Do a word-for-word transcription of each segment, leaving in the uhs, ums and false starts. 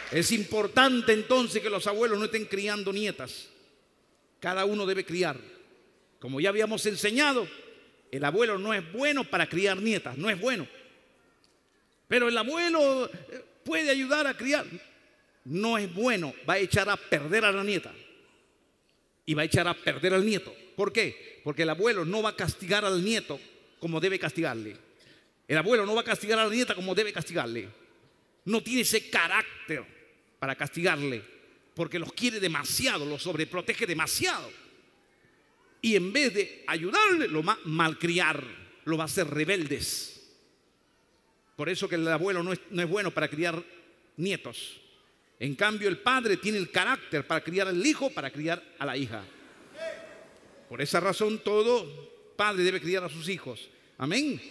Es importante entonces que los abuelos no estén criando nietas. Cada uno debe criar. Como ya habíamos enseñado, el abuelo no es bueno para criar nietas, no es bueno. Pero el abuelo puede ayudar a criar. No es bueno, va a echar a perder a la nieta. Y va a echar a perder al nieto. ¿Por qué? Porque el abuelo no va a castigar al nieto como debe castigarle. El abuelo no va a castigar a la nieta como debe castigarle. No tiene ese carácter para castigarle, porque los quiere demasiado, los sobreprotege demasiado. Y en vez de ayudarle, lo va a malcriar, lo va a hacer rebeldes. Por eso que el abuelo no es, no es bueno para criar nietos. En cambio, el padre tiene el carácter para criar al hijo, para criar a la hija. Por esa razón, todo padre debe criar a sus hijos. Amén.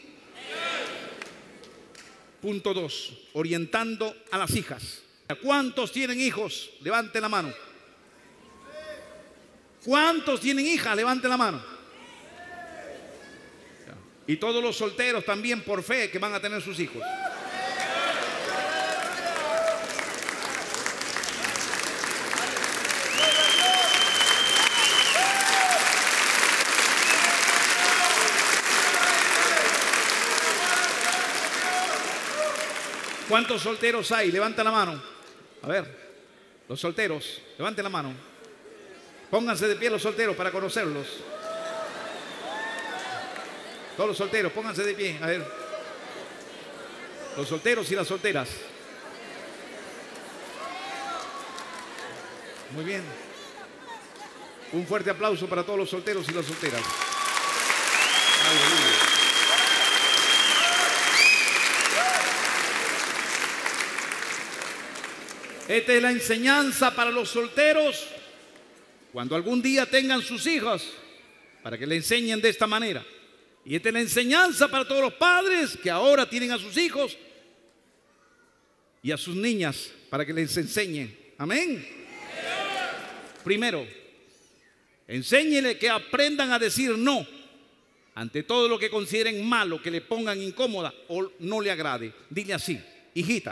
Punto dos, orientando a las hijas. ¿Cuántos tienen hijos? Levanten la mano. ¿Cuántos tienen hijas? Levanten la mano. Y todos los solteros también por fe que van a tener sus hijos. ¿Cuántos solteros hay? Levanten la mano. A ver, los solteros, levanten la mano. Pónganse de pie los solteros para conocerlos. Todos los solteros, pónganse de pie. A ver. Los solteros y las solteras. Muy bien. Un fuerte aplauso para todos los solteros y las solteras. Aleluya. Esta es la enseñanza para los solteros cuando algún día tengan sus hijos, para que le enseñen de esta manera. Y esta es la enseñanza para todos los padres que ahora tienen a sus hijos y a sus niñas, para que les enseñen. Amén. Primero, enséñenle que aprendan a decir no ante todo lo que consideren malo, que le pongan incómoda o no le agrade. Dile así: hijita,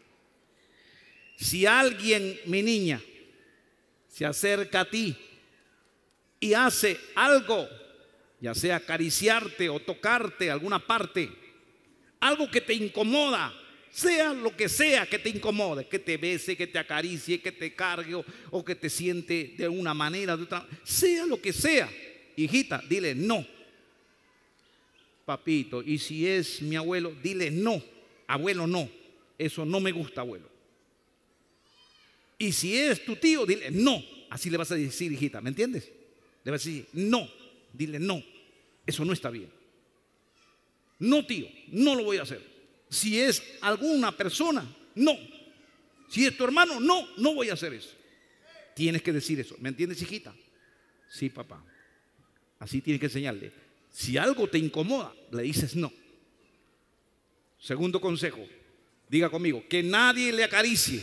si alguien, mi niña, se acerca a ti y hace algo, ya sea acariciarte o tocarte alguna parte, algo que te incomoda, sea lo que sea que te incomode, que te bese, que te acaricie, que te cargue o, o que te siente de una manera, de otra, sea lo que sea, hijita, dile no. Papito, y si es mi abuelo, dile no, abuelo no, eso no me gusta, abuelo. Y si es tu tío, dile no. Así le vas a decir, hijita, ¿me entiendes? Le vas a decir no, dile no, eso no está bien. No, tío, no lo voy a hacer. Si es alguna persona, no. Si es tu hermano, no, no voy a hacer eso. Tienes que decir eso, ¿me entiendes, hijita? Sí, papá. Así tienes que enseñarle. Si algo te incomoda, le dices no. Segundo consejo, diga conmigo, que nadie le acaricie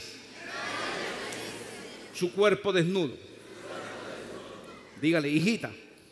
su cuerpo desnudo. Dígale, hijita,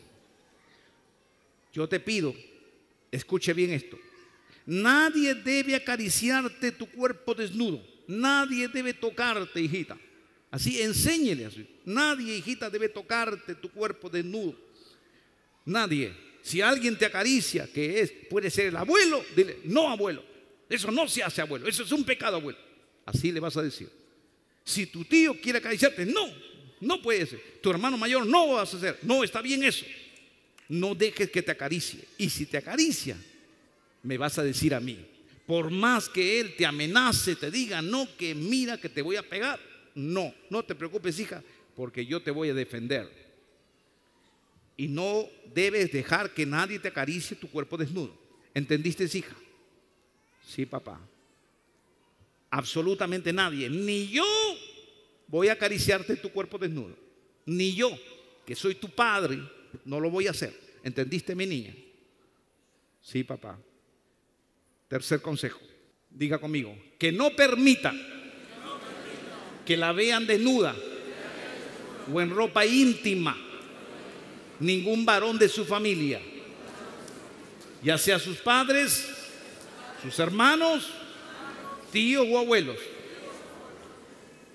yo te pido, escuche bien esto. Nadie debe acariciarte tu cuerpo desnudo. Nadie debe tocarte, hijita. Así, enséñele así. Nadie, hijita, debe tocarte tu cuerpo desnudo. Nadie. Si alguien te acaricia, que es, puede ser el abuelo, dile, no, abuelo. Eso no se hace, abuelo. Eso es un pecado, abuelo. Así le vas a decir. Si tu tío quiere acariciarte, no, no puede ser. Tu hermano mayor, no vas a hacer. No, está bien eso. No dejes que te acaricie. Y si te acaricia, me vas a decir a mí. Por más que él te amenace, te diga, no, que mira que te voy a pegar. No, no te preocupes, hija, porque yo te voy a defender. Y no debes dejar que nadie te acaricie tu cuerpo desnudo. ¿Entendiste, hija? Sí, papá. Absolutamente nadie, ni yo voy a acariciarte tu cuerpo desnudo, ni yo, que soy tu padre, no lo voy a hacer. ¿Entendiste, mi niña? Sí, papá. Tercer consejo, diga conmigo, que no permita que la vean desnuda o en ropa íntima ningún varón de su familia, ya sea sus padres, sus hermanos, tíos o abuelos.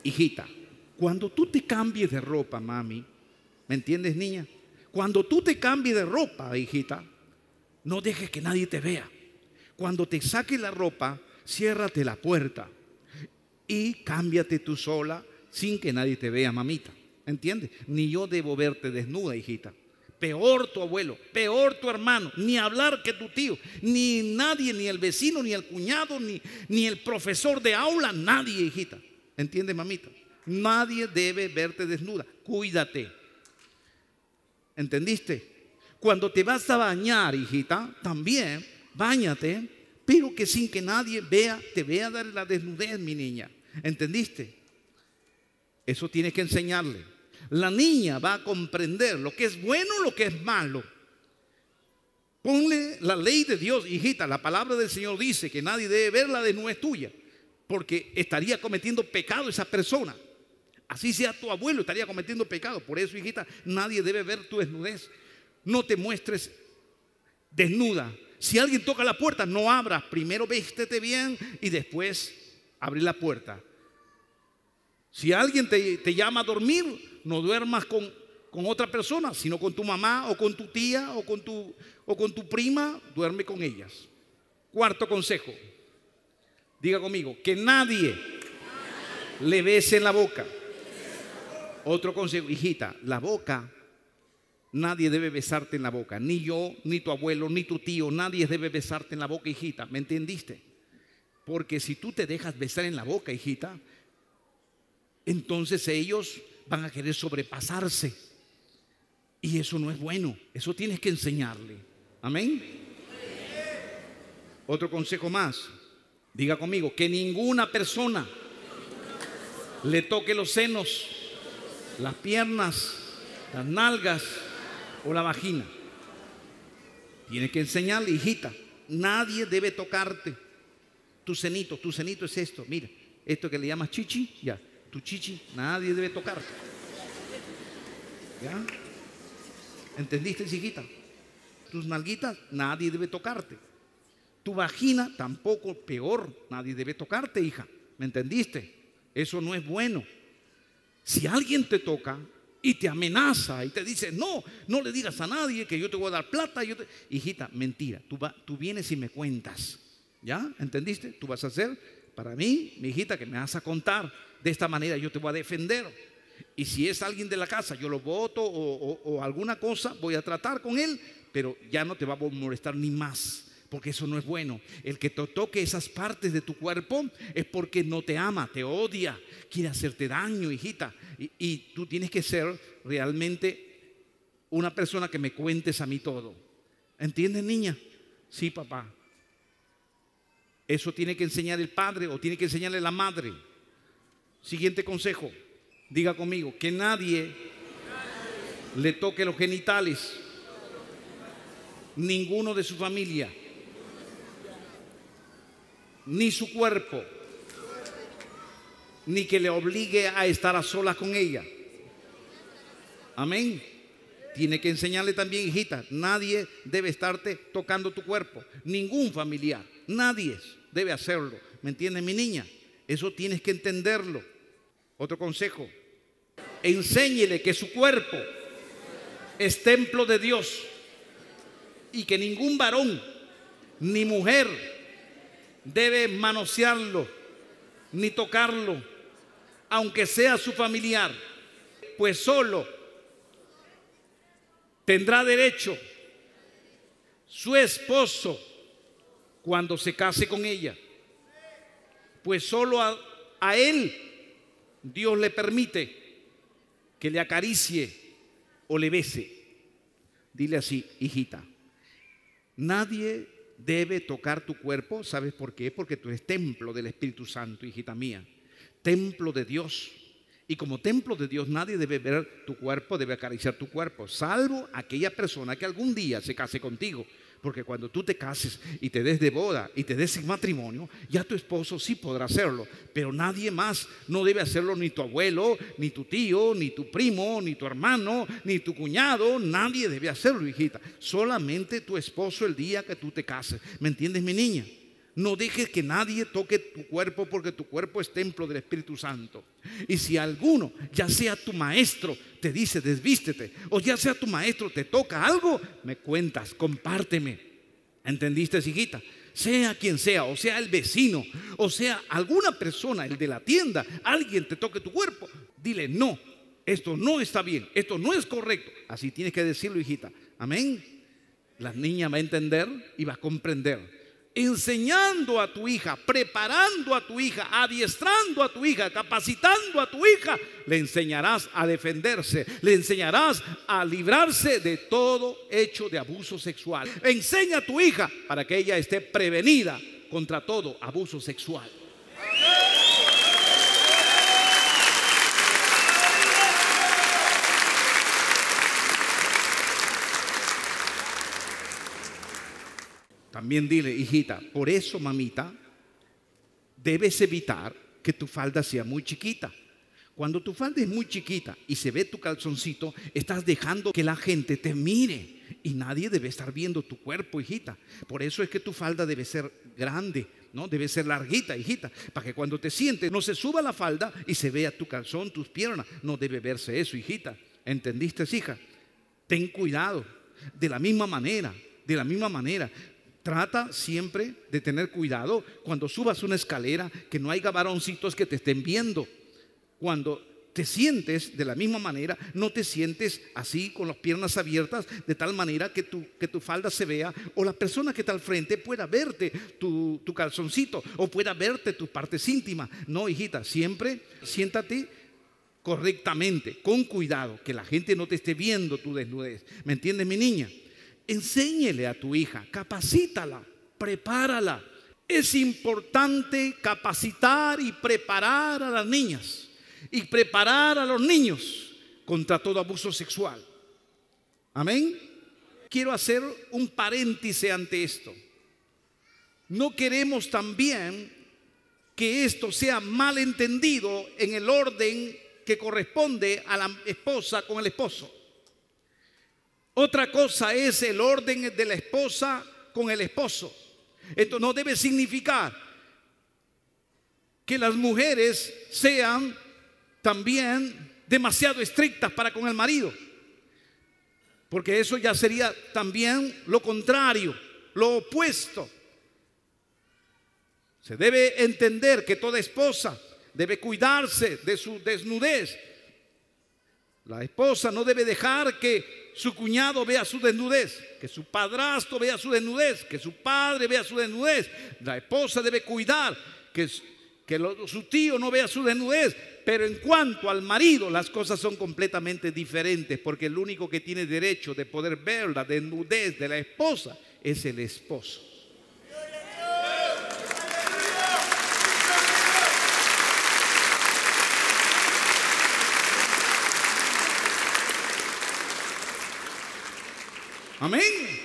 hijita, cuando tú te cambies de ropa, mami, ¿me entiendes, niña? Cuando tú te cambies de ropa, hijita, no dejes que nadie te vea. Cuando te saques la ropa, ciérrate la puerta y cámbiate tú sola sin que nadie te vea, mamita. ¿Entiendes? Ni yo debo verte desnuda, hijita. Peor tu abuelo, peor tu hermano, ni hablar que tu tío, ni nadie, ni el vecino, ni el cuñado, ni, ni el profesor de aula, nadie, hijita. ¿Entiendes, mamita? Nadie debe verte desnuda. Cuídate. ¿Entendiste? Cuando te vas a bañar, hijita, también báñate, pero que sin que nadie vea, te vea dar la desnudez, mi niña. ¿Entendiste? Eso tienes que enseñarle. La niña va a comprender lo que es bueno y lo que es malo. Ponle la ley de Dios, hijita. La palabra del Señor dice que nadie debe ver la desnudez tuya, porque estaría cometiendo pecado esa persona. Así sea tu abuelo, estaría cometiendo pecado. Por eso, hijita, nadie debe ver tu desnudez. No te muestres desnuda. Si alguien toca la puerta, no abras. Primero vístete bien y después abre la puerta. Si alguien te, te llama a dormir, no duermas con, con otra persona, sino con tu mamá o con tu tía o con tu, o con tu prima. Duerme con ellas. Cuarto consejo. Diga conmigo, que nadie le bese en la boca. Otro consejo, hijita, la boca, nadie debe besarte en la boca. Ni yo, ni tu abuelo, ni tu tío, nadie debe besarte en la boca, hijita. ¿Me entendiste? Porque si tú te dejas besar en la boca, hijita, entonces ellos van a querer sobrepasarse. Y eso no es bueno. Eso tienes que enseñarle. Amén. Otro consejo más. Diga conmigo, que ninguna persona le toque los senos, las piernas, las nalgas o la vagina. Tienes que enseñarle, hijita, nadie debe tocarte. Tu cenito, tu cenito es esto, mira, esto que le llamas chichi, ya, tu chichi, nadie debe tocarte. ¿Ya? ¿Entendiste, hijita? Tus nalguitas, nadie debe tocarte. Tu vagina, tampoco, peor, nadie debe tocarte, hija. ¿Me entendiste? Eso no es bueno. Si alguien te toca y te amenaza y te dice, no, no le digas a nadie que yo te voy a dar plata, yo te... hijita, mentira, tú, va, tú vienes y me cuentas. ¿Ya? ¿Entendiste? Tú vas a hacer para mí, mi hijita, que me vas a contar. De esta manera yo te voy a defender. Y si es alguien de la casa, yo lo voto o, o, o alguna cosa, voy a tratar con él, pero ya no te va a molestar ni más. Porque eso no es bueno. El que te toque esas partes de tu cuerpo es porque no te ama, te odia, quiere hacerte daño, hijita. Y, y tú tienes que ser realmente una persona que me cuentes a mí todo. ¿Entiendes, niña? Sí, papá. Eso tiene que enseñar el padre o tiene que enseñarle la madre. Siguiente consejo. Diga conmigo, que nadie le toque los genitales, ninguno de su familia, ni su cuerpo, ni que le obligue a estar a solas con ella. Amén. Tiene que enseñarle también, hijita, nadie debe estarte tocando tu cuerpo, ningún familiar, nadie debe hacerlo. ¿Me entiende, mi niña? Eso tienes que entenderlo. Otro consejo, enséñele que su cuerpo es templo de Dios y que ningún varón ni mujer debe manosearlo ni tocarlo, aunque sea su familiar, pues solo tendrá derecho su esposo cuando se case con ella, pues solo a, a él Dios le permite que le acaricie o le bese. Dile así, hijita, nadie debe tocar tu cuerpo. ¿Sabes por qué? Porque tú eres templo del Espíritu Santo, hijita mía, templo de Dios. Y como templo de Dios nadie debe ver tu cuerpo, debe acariciar tu cuerpo, salvo aquella persona que algún día se case contigo. Porque cuando tú te cases y te des de boda y te des en matrimonio, ya tu esposo sí podrá hacerlo, pero nadie más. No debe hacerlo ni tu abuelo, ni tu tío, ni tu primo, ni tu hermano, ni tu cuñado. Nadie debe hacerlo, hijita. Solamente tu esposo el día que tú te cases. ¿Me entiendes, mi niña? No dejes que nadie toque tu cuerpo, porque tu cuerpo es templo del Espíritu Santo. Y si alguno, ya sea tu maestro, te dice desvístete, o ya sea tu maestro te toca algo, me cuentas, compárteme. ¿Entendiste, hijita? Sea quien sea, o sea el vecino, o sea alguna persona, el de la tienda, alguien te toque tu cuerpo, dile no, esto no está bien, esto no es correcto. Así tienes que decirlo, hijita. Amén. La niña va a entender y va a comprender. Enseñando a tu hija, preparando a tu hija, adiestrando a tu hija, capacitando a tu hija, le enseñarás a defenderse, le enseñarás a librarse de todo hecho de abuso sexual. Enseña a tu hija para que ella esté prevenida contra todo abuso sexual. También dile, hijita, por eso, mamita, debes evitar que tu falda sea muy chiquita. Cuando tu falda es muy chiquita y se ve tu calzoncito, estás dejando que la gente te mire. Y nadie debe estar viendo tu cuerpo, hijita. Por eso es que tu falda debe ser grande, ¿no? Debe ser larguita, hijita, para que cuando te sientes no se suba la falda y se vea tu calzón, tus piernas. No debe verse eso, hijita. ¿Entendiste, hija? Ten cuidado. De la misma manera, de la misma manera. Trata siempre de tener cuidado cuando subas una escalera, que no haya varoncitos que te estén viendo. Cuando te sientes de la misma manera, no te sientes así con las piernas abiertas, de tal manera que tu, que tu falda se vea, o la persona que está al frente pueda verte tu, tu calzoncito, o pueda verte tus partes íntimas. No, hijita, siempre siéntate correctamente, con cuidado, que la gente no te esté viendo tu desnudez. ¿Me entiendes, mi niña? Enséñele a tu hija, capacítala, prepárala. Es importante capacitar y preparar a las niñas y preparar a los niños contra todo abuso sexual. Amén. Quiero hacer un paréntesis ante esto. No queremos también que esto sea mal entendido en el orden que corresponde a la esposa con el esposo. Otra cosa es el orden de la esposa con el esposo. Esto no debe significar que las mujeres sean también demasiado estrictas para con el marido, porque eso ya sería también lo contrario, lo opuesto. Se debe entender que toda esposa debe cuidarse de su desnudez. La esposa no debe dejar que su cuñado vea su desnudez, que su padrastro vea su desnudez, que su padre vea su desnudez. La esposa debe cuidar que, que lo, su tío no vea su desnudez. Pero en cuanto al marido, las cosas son completamente diferentes, porque el único que tiene derecho de poder ver la desnudez de la esposa es el esposo. Amén.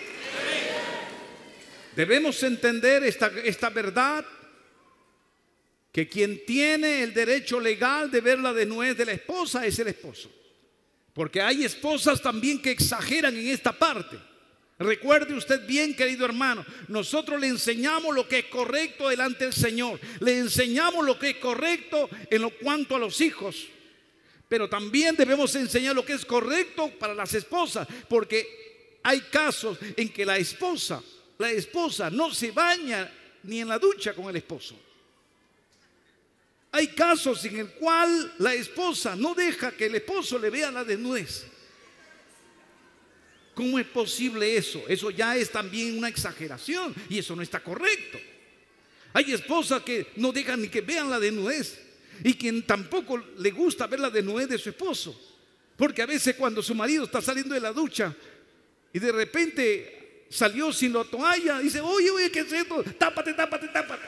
Debemos entender esta, esta verdad, que quien tiene el derecho legal de ver la desnudez de la esposa es el esposo. Porque hay esposas también que exageran en esta parte. Recuerde usted bien, querido hermano, nosotros le enseñamos lo que es correcto delante del Señor. Le enseñamos lo que es correcto en lo cuanto a los hijos. Pero también debemos enseñar lo que es correcto para las esposas, porque hay casos en que la esposa, la esposa no se baña ni en la ducha con el esposo. Hay casos en el cual la esposa no deja que el esposo le vea la desnudez. ¿Cómo es posible eso? Eso ya es también una exageración y eso no está correcto. Hay esposas que no dejan ni que vean la desnudez y quien tampoco le gusta ver la desnudez de su esposo, porque a veces cuando su marido está saliendo de la ducha y de repente salió sin la toalla, dice, oye, oye, ¿qué es esto? Tápate, tápate, tápate.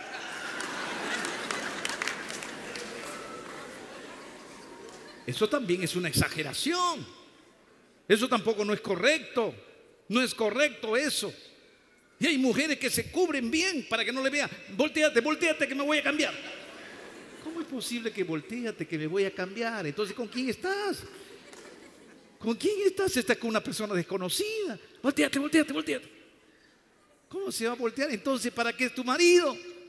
Eso también es una exageración. Eso tampoco no es correcto. No es correcto eso. Y hay mujeres que se cubren bien para que no le vean. Voltéate, voltéate que me voy a cambiar. ¿Cómo es posible que voltéate que me voy a cambiar? Entonces, ¿con quién estás? ¿Con quién estás? Estás con una persona desconocida. Voltéate, voltéate, voltéate. ¿Cómo se va a voltear entonces? ¿Para qué es tu marido?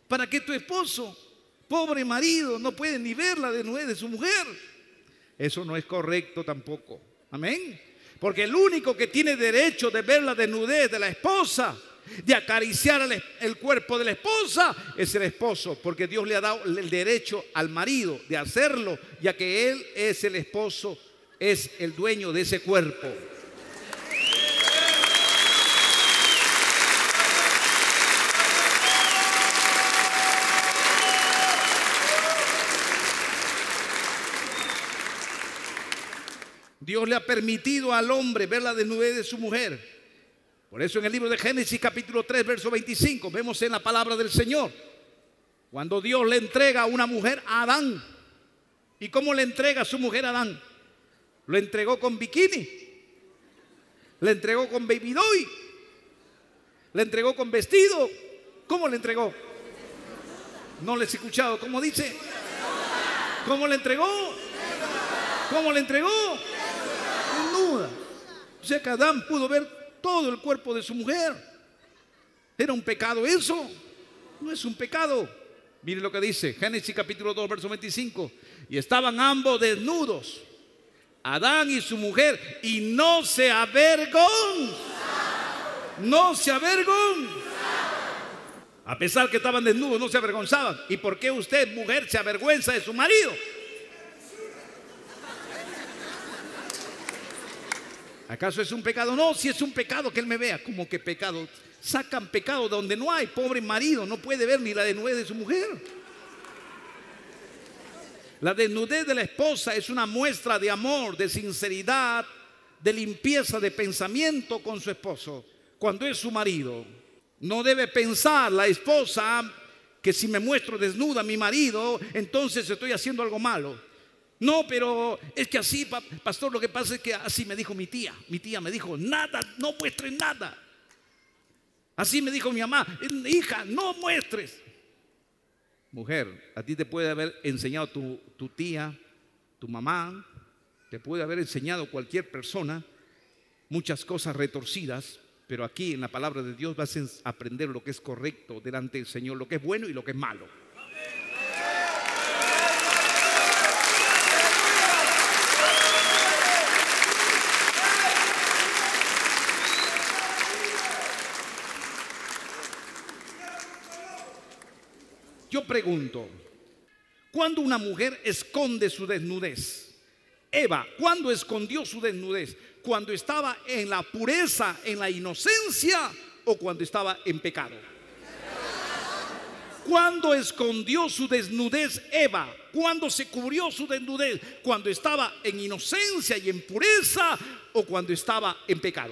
para que tu esposo, pobre marido, no puede ni ver la desnudez de su mujer. Eso no es correcto tampoco. Amén. Porque el único que tiene derecho de ver la desnudez de la esposa, de acariciar el, el cuerpo de la esposa, es el esposo, porque Dios le ha dado el derecho al marido de hacerlo, ya que él es el esposo, es el dueño de ese cuerpo. Dios le ha permitido al hombre ver la desnudez de su mujer. Por eso en el libro de Génesis capítulo tres verso veinticinco vemos en la palabra del Señor cuando Dios le entrega a una mujer a Adán. ¿Y cómo le entrega a su mujer a Adán? Lo entregó con bikini, le entregó con baby doll, le entregó con vestido. ¿Cómo le entregó? No les he escuchado. ¿Cómo dice? ¿Cómo le entregó? ¿Cómo le entregó? Desnuda. O sea que Adán pudo ver todo el cuerpo de su mujer. ¿Era un pecado eso? No es un pecado. Mire lo que dice Génesis capítulo dos verso veinticinco. Y estaban ambos desnudos, Adán y su mujer, y no se avergonzaron. No se avergonzaron. A pesar que estaban desnudos, no se avergonzaban. ¿Y por qué usted, mujer, se avergüenza de su marido? ¿Acaso es un pecado? No, si es un pecado que él me vea. ¿Cómo que pecado? Sacan pecado de donde no hay. Pobre marido, no puede ver ni la desnudez de su mujer. La desnudez de la esposa es una muestra de amor, de sinceridad, de limpieza de pensamiento con su esposo cuando es su marido. No debe pensar la esposa que si me muestro desnuda a mi marido, entonces estoy haciendo algo malo. No, pero es que así, pastor, lo que pasa es que así me dijo mi tía. Mi tía me dijo, nada, no muestres nada. Así me dijo mi mamá, hija, no muestres. Mujer, a ti te puede haber enseñado tu, tu tía, tu mamá, te puede haber enseñado cualquier persona muchas cosas retorcidas, pero aquí en la palabra de Dios vas a aprender lo que es correcto delante del Señor, lo que es bueno y lo que es malo. Yo pregunto, ¿cuándo una mujer esconde su desnudez? Eva, ¿cuándo escondió su desnudez? ¿Cuando estaba en la pureza, en la inocencia o cuando estaba en pecado? ¿Cuándo escondió su desnudez Eva? ¿Cuándo se cubrió su desnudez? ¿Cuando estaba en inocencia y en pureza o cuando estaba en pecado?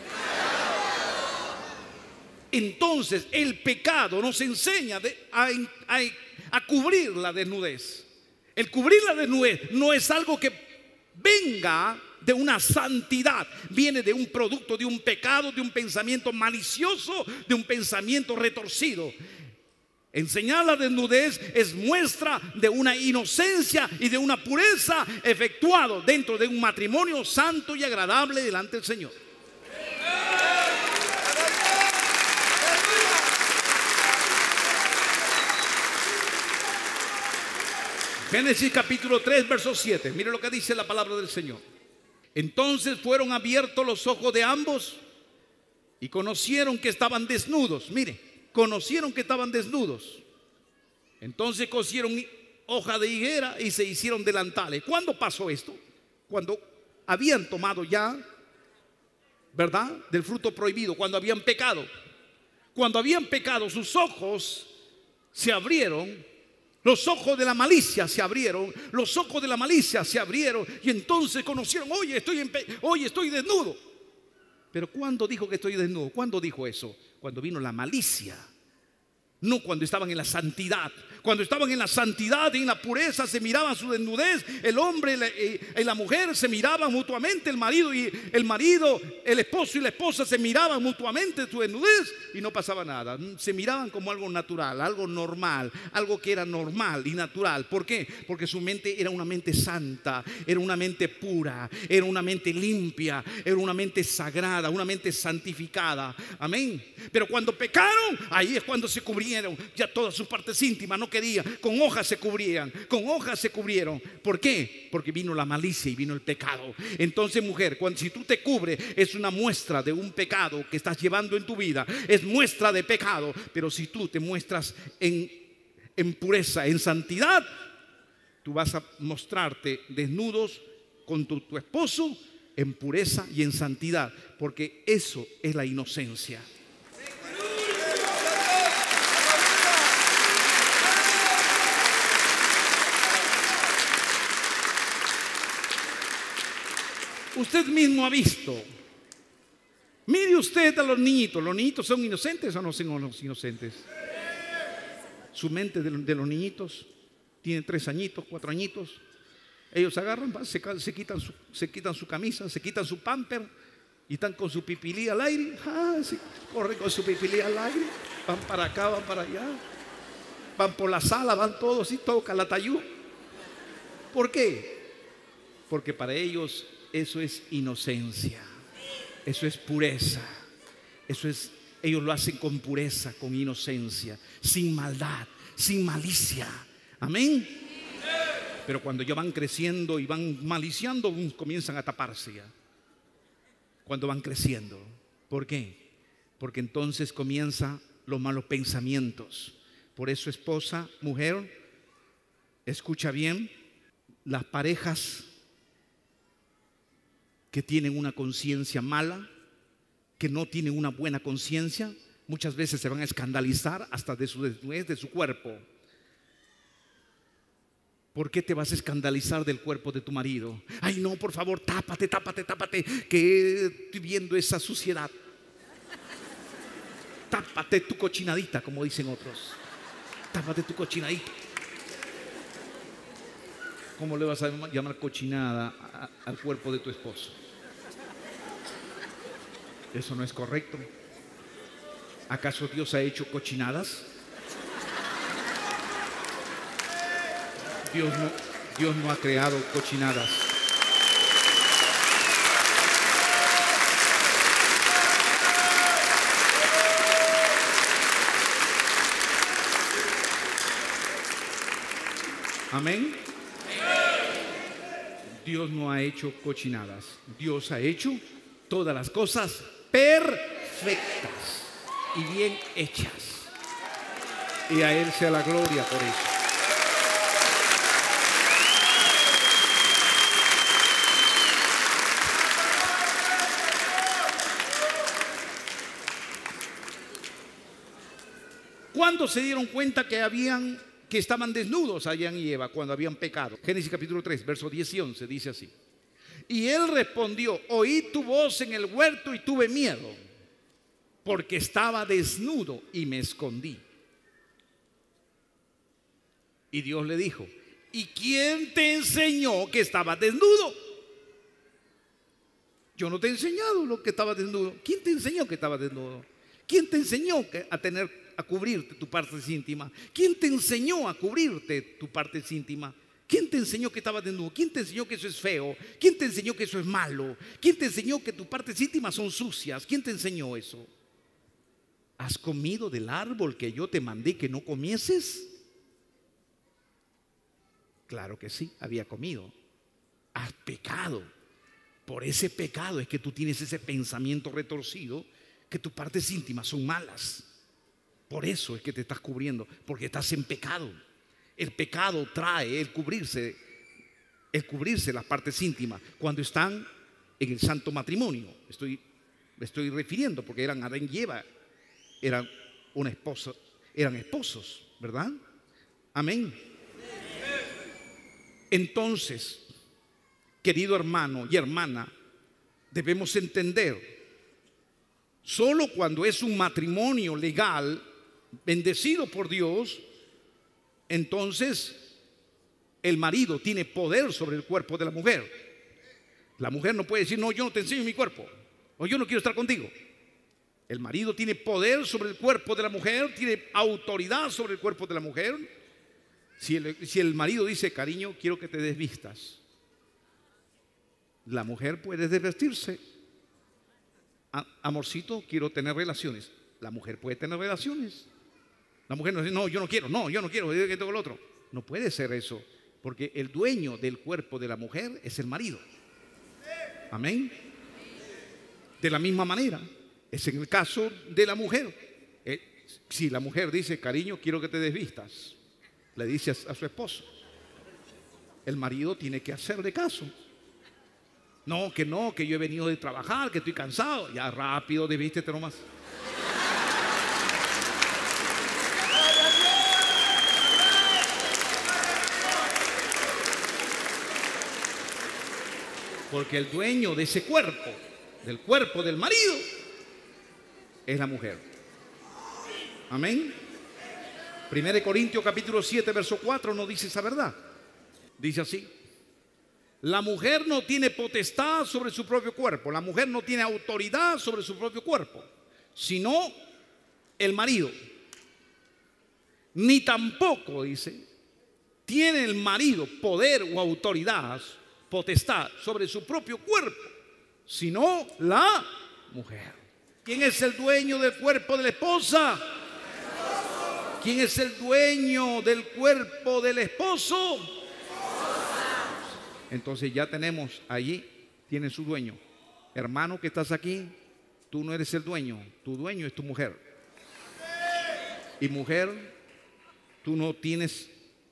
Entonces el pecado nos enseña de, a, a, a cubrir la desnudez. El cubrir la desnudez no es algo que venga de una santidad, viene de un producto, de un pecado, de un pensamiento malicioso, de un pensamiento retorcido. Enseñar la desnudez es muestra de una inocencia y de una pureza efectuado dentro de un matrimonio santo y agradable delante del Señor. Génesis capítulo tres verso siete. Mire lo que dice la palabra del Señor. Entonces fueron abiertos los ojos de ambos y conocieron que estaban desnudos. Mire, conocieron que estaban desnudos. Entonces cosieron hoja de higuera y se hicieron delantales. ¿Cuándo pasó esto? Cuando habían tomado ya, ¿verdad?, del fruto prohibido, cuando habían pecado. Cuando habían pecado, sus ojos se abrieron. Los ojos de la malicia se abrieron, los ojos de la malicia se abrieron y entonces conocieron, oye, estoy, en pe- oye, estoy desnudo. Pero ¿cuándo dijo que estoy desnudo? ¿Cuándo dijo eso? Cuando vino la malicia. No cuando estaban en la santidad, Cuando estaban en la santidad y en la pureza, se miraban su desnudez. El hombre y la mujer se miraban mutuamente. El marido y el marido, el esposo y la esposa se miraban mutuamente su desnudez y no pasaba nada. Se miraban como algo natural, algo normal, algo que era normal y natural. ¿Por qué? Porque su mente era una mente santa, era una mente pura, era una mente limpia, era una mente sagrada, una mente santificada. Amén. Pero cuando pecaron, ahí es cuando se cubrieron ya todas sus partes íntimas. No querían, con hojas se cubrían, con hojas se cubrieron. ¿Por qué? Porque vino la malicia y vino el pecado. Entonces, mujer, cuando, si tú te cubres, es una muestra de un pecado que estás llevando en tu vida, es muestra de pecado. Pero si tú te muestras en, en pureza, en santidad, tú vas a mostrarte desnudos con tu, tu esposo en pureza y en santidad, porque eso es la inocencia. Usted mismo ha visto. Mire usted a los niñitos. ¿Los niñitos son inocentes o no son los inocentes? Su mente de, de los niñitos tiene tres añitos, cuatro añitos. Ellos agarran, se, se, quitan su, se quitan su camisa, se quitan su pamper y están con su pipilí al aire. Ah, sí, corren con su pipilí al aire. Van para acá, van para allá. Van por la sala, van todos y tocan la tayú. ¿Por qué? Porque para ellos eso es inocencia, eso es pureza, eso es, ellos lo hacen con pureza, con inocencia, sin maldad, sin malicia. Amén. Pero cuando ya van creciendo y van maliciando, comienzan a taparse ya. Cuando van creciendo. ¿Por qué? Porque entonces comienzan los malos pensamientos. Por eso, esposa, mujer, escucha bien, las parejas que tienen una conciencia mala, que no tienen una buena conciencia, muchas veces se van a escandalizar hasta de su desnudez, de su cuerpo. ¿Por qué te vas a escandalizar del cuerpo de tu marido? Ay, no, por favor, tápate, tápate, tápate, que estoy viendo esa suciedad. Tápate tu cochinadita, como dicen otros. Tápate tu cochinadita. ¿Cómo le vas a llamar cochinada a, al cuerpo de tu esposo? Eso no es correcto. ¿Acaso Dios ha hecho cochinadas? Dios no, Dios no ha creado cochinadas. Amén. Dios no ha hecho cochinadas. Dios ha hecho todas las cosas perfectas y bien hechas. Y a Él sea la gloria por eso. ¿Cuándo se dieron cuenta que habían, que estaban desnudos Adán y Eva? Cuando habían pecado. Génesis capítulo tres, versos diez y once dice así: y él respondió: oí tu voz en el huerto y tuve miedo, porque estaba desnudo y me escondí. Y Dios le dijo: ¿y quién te enseñó que estabas desnudo? Yo no te he enseñado lo que estaba desnudo. ¿Quién te enseñó que estabas desnudo? ¿Quién te enseñó que, a tener a cubrirte tu parte íntima? ¿Quién te enseñó a cubrirte tu parte íntima? ¿Quién te enseñó que estabas desnudo? ¿Quién te enseñó que eso es feo? ¿Quién te enseñó que eso es malo? ¿Quién te enseñó que tus partes íntimas son sucias? ¿Quién te enseñó eso? ¿Has comido del árbol que yo te mandé que no comieses? Claro que sí, había comido. Has pecado. Por ese pecado es que tú tienes ese pensamiento retorcido, que tus partes íntimas son malas. Por eso es que te estás cubriendo, porque estás en pecado. El pecado trae el cubrirse, el cubrirse las partes íntimas cuando están en el santo matrimonio. Estoy, me estoy refiriendo porque eran Adán y Eva, eran una esposa, eran esposos, ¿verdad? Amén. Entonces, querido hermano y hermana, debemos entender, solo cuando es un matrimonio legal, bendecido por Dios, entonces el marido tiene poder sobre el cuerpo de la mujer. La mujer no puede decir, no, yo no te enseño mi cuerpo, o yo no quiero estar contigo. El marido tiene poder sobre el cuerpo de la mujer, tiene autoridad sobre el cuerpo de la mujer. Si el, si el marido dice, cariño, quiero que te desvistas, la mujer puede desvestirse. Amorcito, quiero tener relaciones. La mujer puede tener relaciones. La mujer no dice, no, yo no quiero, no, yo no quiero, yo tengo el otro. No puede ser eso, porque el dueño del cuerpo de la mujer es el marido. Amén. De la misma manera, es en el caso de la mujer. Eh, si la mujer dice, cariño, quiero que te desvistas, le dice a, a su esposo, el marido tiene que hacerle caso. No, que no, que yo he venido de trabajar, que estoy cansado. Ya rápido, desvístete nomás. Porque el dueño de ese cuerpo, del cuerpo del marido, es la mujer. Amén. Primera de Corintios capítulo siete, verso cuatro nos dice esa verdad. Dice así: la mujer no tiene potestad sobre su propio cuerpo, la mujer no tiene autoridad sobre su propio cuerpo, sino el marido. Ni tampoco, dice, tiene el marido poder o autoridad, potestad sobre su propio cuerpo, sino la mujer. ¿Quién es el dueño del cuerpo de la esposa? ¿Quién es el dueño del cuerpo del esposo? Entonces ya tenemos allí, tiene su dueño. Hermano que estás aquí, tú no eres el dueño, tu dueño es tu mujer. Y mujer, tú no tienes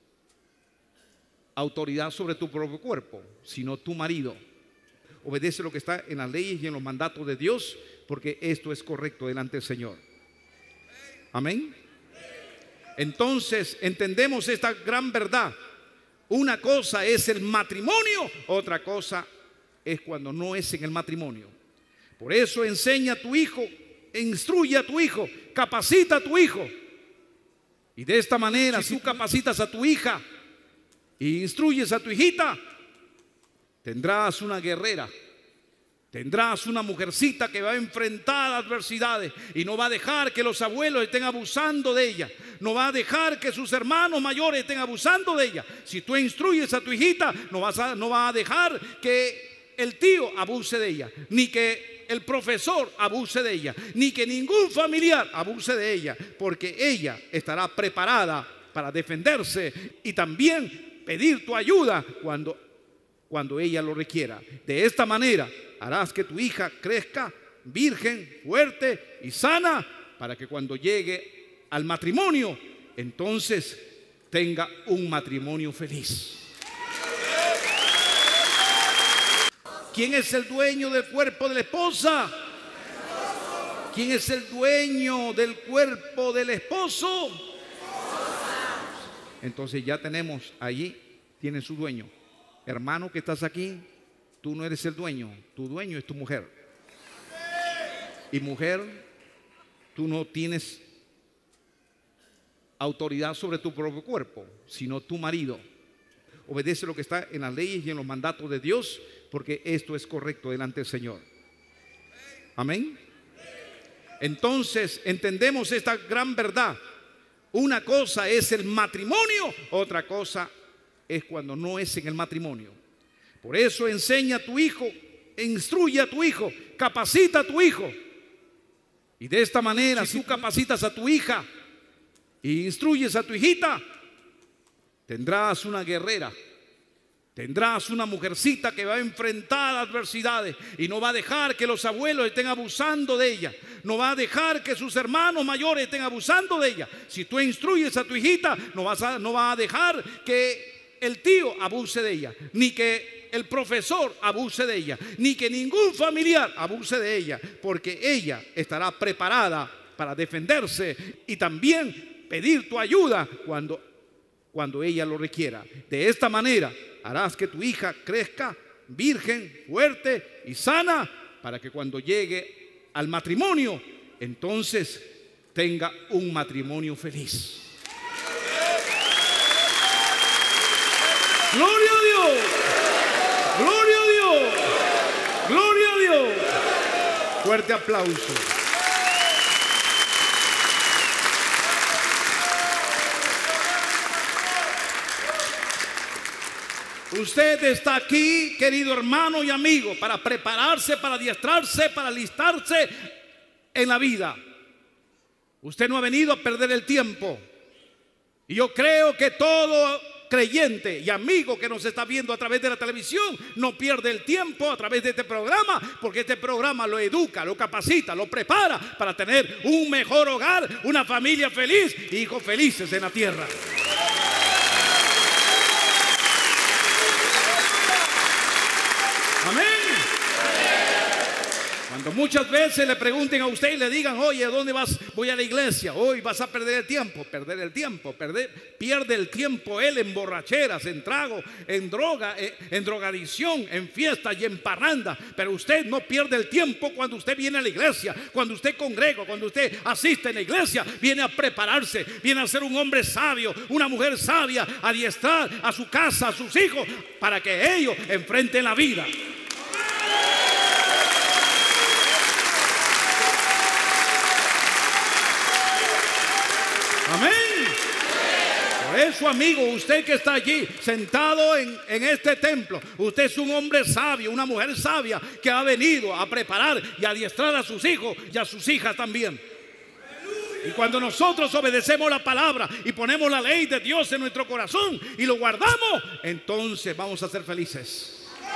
autoridad sobre tu propio cuerpo, sino tu marido. Obedece lo que está en las leyes y en los mandatos de Dios, porque esto es correcto delante del Señor. Amén. Entonces entendemos esta gran verdad. Una cosa es el matrimonio, otra cosa es cuando no es en el matrimonio. Por eso enseña a tu hijo, instruye a tu hijo, capacita a tu hijo. Y de esta manera, si tú capacitas a tu hija e instruyes a tu hijita, tendrás una guerrera. Tendrás una mujercita que va a enfrentar adversidades y no va a dejar que los abuelos estén abusando de ella. No va a dejar que sus hermanos mayores estén abusando de ella. Si tú instruyes a tu hijita, no vas a, no va a dejar que el tío abuse de ella, ni que el profesor abuse de ella, ni que ningún familiar abuse de ella, porque ella estará preparada para defenderse y también pedir tu ayuda cuando, cuando ella lo requiera. De esta manera harás que tu hija crezca virgen, fuerte y sana, para que cuando llegue al matrimonio, entonces tenga un matrimonio feliz. ¿Quién es el dueño del cuerpo de la esposa? ¿Quién es el dueño del cuerpo del esposo? Entonces ya tenemos allí, tiene su dueño. Hermano que estás aquí, tú no eres el dueño, tu dueño es tu mujer. Y mujer, tú no tienes autoridad sobre tu propio cuerpo, sino tu marido. Obedece lo que está en las leyes y en los mandatos de Dios, porque esto es correcto delante del Señor. Amén. Entonces entendemos esta gran verdad. Una cosa es el matrimonio, otra cosa es cuando no es en el matrimonio. Por eso enseña a tu hijo, instruye a tu hijo, capacita a tu hijo. Y de esta manera, si tú capacitas a tu hija e instruyes a tu hijita, tendrás una guerrera. Tendrás una mujercita que va a enfrentar adversidades y no va a dejar que los abuelos estén abusando de ella. No va a dejar que sus hermanos mayores estén abusando de ella. Si tú instruyes a tu hijita, no vas a, no va a dejar que el tío abuse de ella, ni que el profesor abuse de ella, ni que ningún familiar abuse de ella, porque ella estará preparada para defenderse y también pedir tu ayuda cuando, cuando ella lo requiera. De esta manera harás que tu hija crezca virgen, fuerte y sana, para que cuando llegue al matrimonio, entonces tenga un matrimonio feliz. Gloria a Dios. Gloria a Dios. Gloria a Dios. Fuerte aplauso. Usted está aquí, querido hermano y amigo, para prepararse, para adiestrarse, para alistarse en la vida. Usted no ha venido a perder el tiempo. Y yo creo que todo creyente y amigo que nos está viendo a través de la televisión no pierde el tiempo a través de este programa, porque este programa lo educa, lo capacita, lo prepara para tener un mejor hogar, una familia feliz, hijos felices en la tierra. Amén. Cuando muchas veces le pregunten a usted y le digan, oye, ¿a dónde vas? Voy a la iglesia. Hoy vas a perder el tiempo. Perder el tiempo. Perder, pierde el tiempo él en borracheras, en trago, en droga, en drogadicción, en fiestas y en parranda. Pero usted no pierde el tiempo cuando usted viene a la iglesia, cuando usted congrega, cuando usted asiste a la iglesia. Viene a prepararse, viene a ser un hombre sabio, una mujer sabia, a adiestrar a su casa, a sus hijos, para que ellos enfrenten la vida. Amén. Por eso, amigo, usted que está allí sentado en, en este templo, usted es un hombre sabio, una mujer sabia que ha venido a preparar y a adiestrar a sus hijos y a sus hijas también. Y cuando nosotros obedecemos la palabra y ponemos la ley de Dios en nuestro corazón y lo guardamos, entonces vamos a ser felices.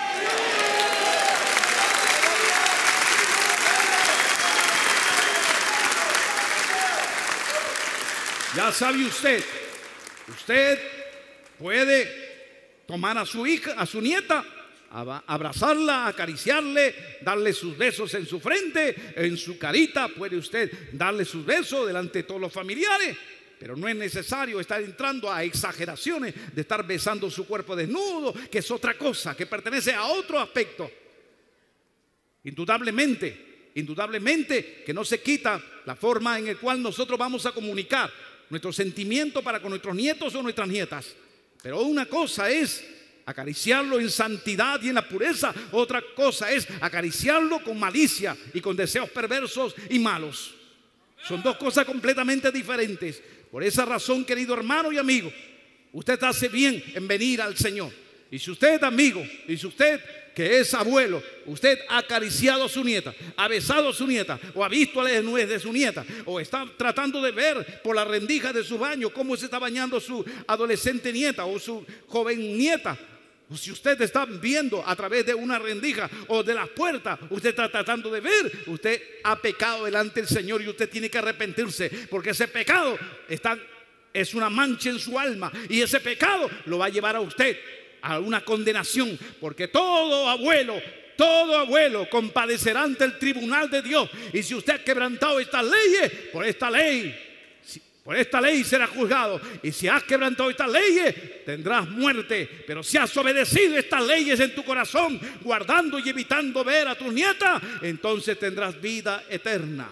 Ya sabe usted, usted puede tomar a su hija, a su nieta, abrazarla, acariciarle, darle sus besos en su frente, en su carita. Puede usted darle sus besos delante de todos los familiares, pero no es necesario estar entrando a exageraciones de estar besando su cuerpo desnudo, que es otra cosa, que pertenece a otro aspecto. Indudablemente, indudablemente que no se quita la forma en la cual nosotros vamos a comunicar nuestro sentimiento para con nuestros nietos o nuestras nietas. Pero una cosa es acariciarlo en santidad y en la pureza, otra cosa es acariciarlo con malicia y con deseos perversos y malos. Son dos cosas completamente diferentes. Por esa razón, querido hermano y amigo, usted hace bien en venir al Señor. Y si usted, amigo, y si usted que es abuelo, usted ha acariciado a su nieta, ha besado a su nieta, o ha visto la desnudez de su nieta, o está tratando de ver por la rendija de su baño cómo se está bañando su adolescente nieta o su joven nieta, o si usted está viendo a través de una rendija o de las puertas, usted está tratando de ver, usted ha pecado delante del Señor y usted tiene que arrepentirse, porque ese pecado está, es una mancha en su alma, y ese pecado lo va a llevar a usted a una condenación, porque todo abuelo, todo abuelo compadecerá ante el tribunal de Dios. Y si usted ha quebrantado estas leyes, por esta ley, por esta ley será juzgado. Y si has quebrantado estas leyes, tendrás muerte. Pero si has obedecido estas leyes en tu corazón, guardando y evitando ver a tus nietas, entonces tendrás vida eterna.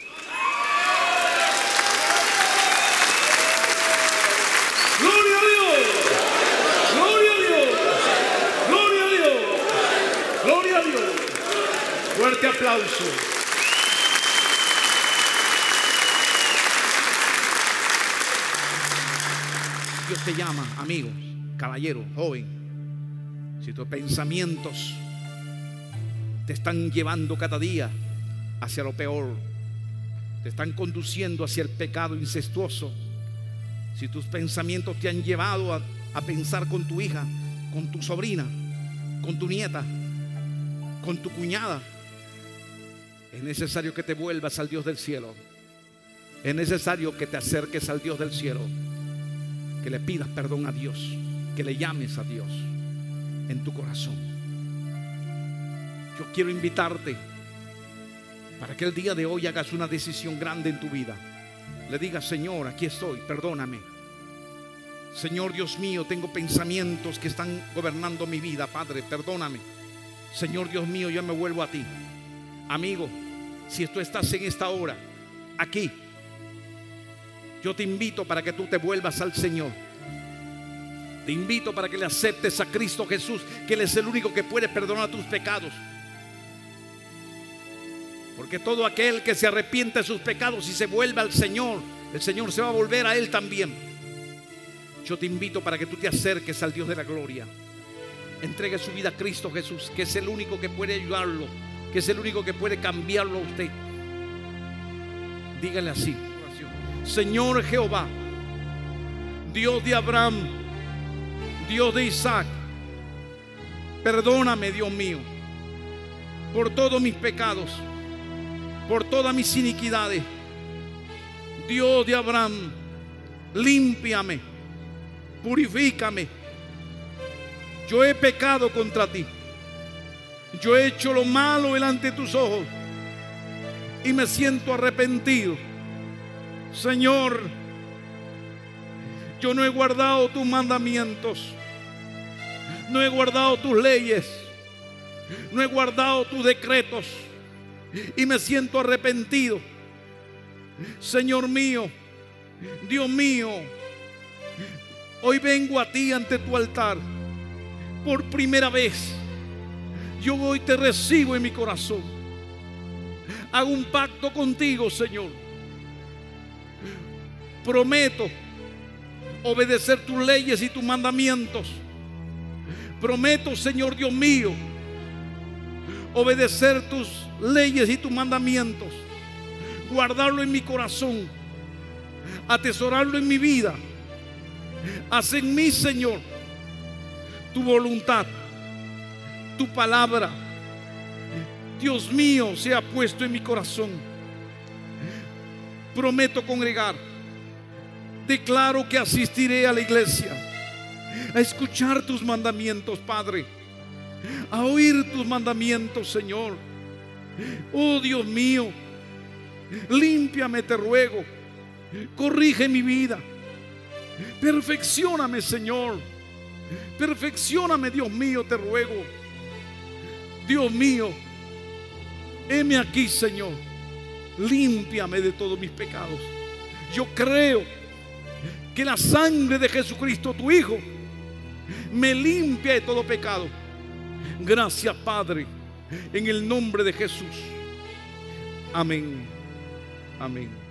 ¡Gloria a Dios! ¡Gloria a Dios! ¡Gloria a Dios! ¡Gloria a Dios! Fuerte aplauso. Dios te llama, amigo, caballero, joven. Si tus pensamientos te están llevando cada día hacia lo peor, te están conduciendo hacia el pecado incestuoso, si tus pensamientos te han llevado a, a pensar con tu hija, con tu sobrina, con tu nieta, con tu cuñada, es necesario que te vuelvas al Dios del cielo. Es necesario que te acerques al Dios del cielo, que le pidas perdón a Dios, que le llames a Dios en tu corazón. Yo quiero invitarte para que el día de hoy hagas una decisión grande en tu vida. Le digas: Señor, aquí estoy, perdóname. Señor Dios mío, tengo pensamientos que están gobernando mi vida. Padre, perdóname. Señor Dios mío, yo me vuelvo a ti. Amigo, si tú estás en esta hora aquí, yo te invito para que tú te vuelvas al Señor. Te invito para que le aceptes a Cristo Jesús, que Él es el único que puede perdonar tus pecados. Porque todo aquel que se arrepiente de sus pecados y se vuelve al Señor, el Señor se va a volver a Él también. Yo te invito para que tú te acerques al Dios de la gloria. Entregue su vida a Cristo Jesús, que es el único que puede ayudarlo, que es el único que puede cambiarlo a usted. Dígale así: Señor Jehová, Dios de Abraham, Dios de Isaac, perdóname, Dios mío, por todos mis pecados, por todas mis iniquidades. Dios de Abraham, límpiame, purifícame. Yo he pecado contra ti. Yo he hecho lo malo delante de tus ojos y me siento arrepentido. Señor, yo no he guardado tus mandamientos, no he guardado tus leyes, no he guardado tus decretos y me siento arrepentido. Señor mío, Dios mío, hoy vengo a ti ante tu altar por primera vez. Yo hoy te recibo en mi corazón. Hago un pacto contigo, Señor. Prometo obedecer tus leyes y tus mandamientos. Prometo, Señor Dios mío, obedecer tus leyes y tus mandamientos, guardarlo en mi corazón, atesorarlo en mi vida. Haz en mí, Señor, tu voluntad, tu palabra, Dios mío, sea puesto en mi corazón. Prometo congregar. Declaro que asistiré a la iglesia, a escuchar tus mandamientos, Padre, a oír tus mandamientos, Señor. Oh Dios mío, límpiame, te ruego. Corrige mi vida. Perfeccióname, Señor. Perfeccióname, Dios mío, te ruego. Dios mío, heme aquí, Señor. Límpiame de todos mis pecados. Yo creo que la sangre de Jesucristo, tu Hijo, me limpia de todo pecado. Gracias, Padre, en el nombre de Jesús. Amén. Amén.